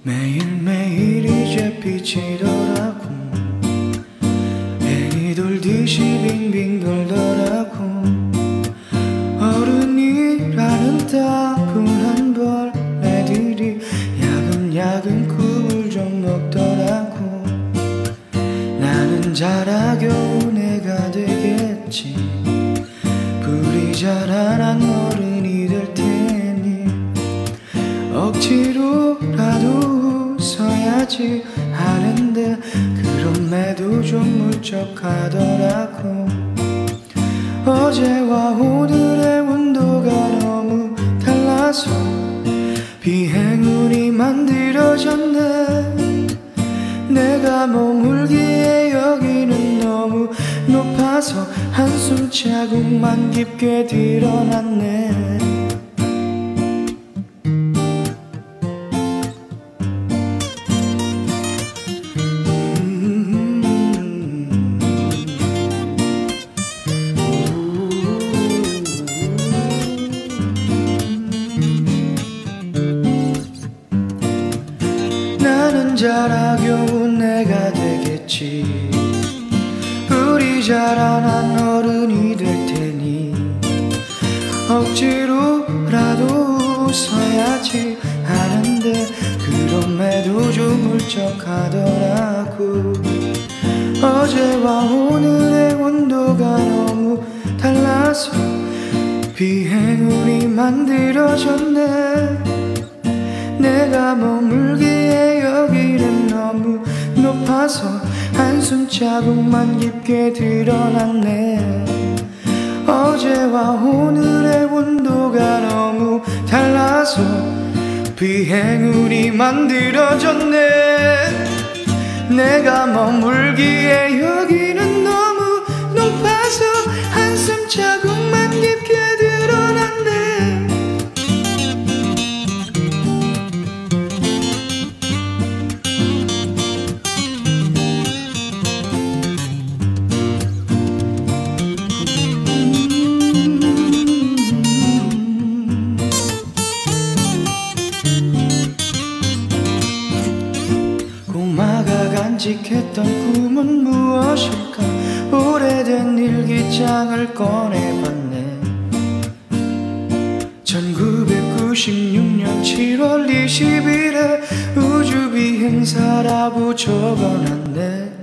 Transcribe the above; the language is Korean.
매일매일 이제 빛이더라고. 애기 돌듯이 빙빙 돌더라고. 어른이라는 따분한 벌레들이 야금야금 꿈을 좀 먹더라고. 나는 자라겨우 내가 되겠지. 불이 자라난 어른이 될 테니 억지로라도 웃어야지 하는데 그럼에도 좀 울적하더라고. 어제와 오늘의 온도가 너무 달라서 비행운이 만들어졌네. 내가 머물기에 여기는 너무 높아서 한숨 자국만 깊게 드러났네. 나는 자라겨우 내가 되겠지. 우리 자라난 어른이 될 테니 억지로라도 웃어야지 하는데 그럼에도 좀 울적하더라고. 어제와 오늘의 온도가 너무 달라서 비행운이 만들어졌네. 내가 머물기에 여기는 너무 높아서 한숨 자국만 깊게 드러났네. 어제와 오늘의 온도가 너무 달라서 비행운이 만들어졌네. 내가 머물기에 여기는 너무 높아서 한숨 자국만 깊게 드러났네. 꼬마가 간직했던 꿈은 무엇일까? 오래된 일기장을 꺼내봤네. 1996년 7월 20일에 우주비행사라고 적어놨네.